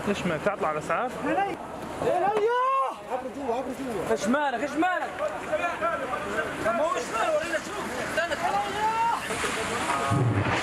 ايش مالك تعطل على الاسعاف؟ هلي عبروا جوا عبروا جوا. ايش مالك ايش مالك؟ ما هو ايش مالك ورينا شوف استنى